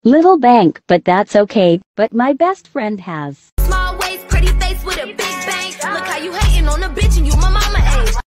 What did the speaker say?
Little bank, but that's okay. But my best friend has. Small waist, pretty face with a big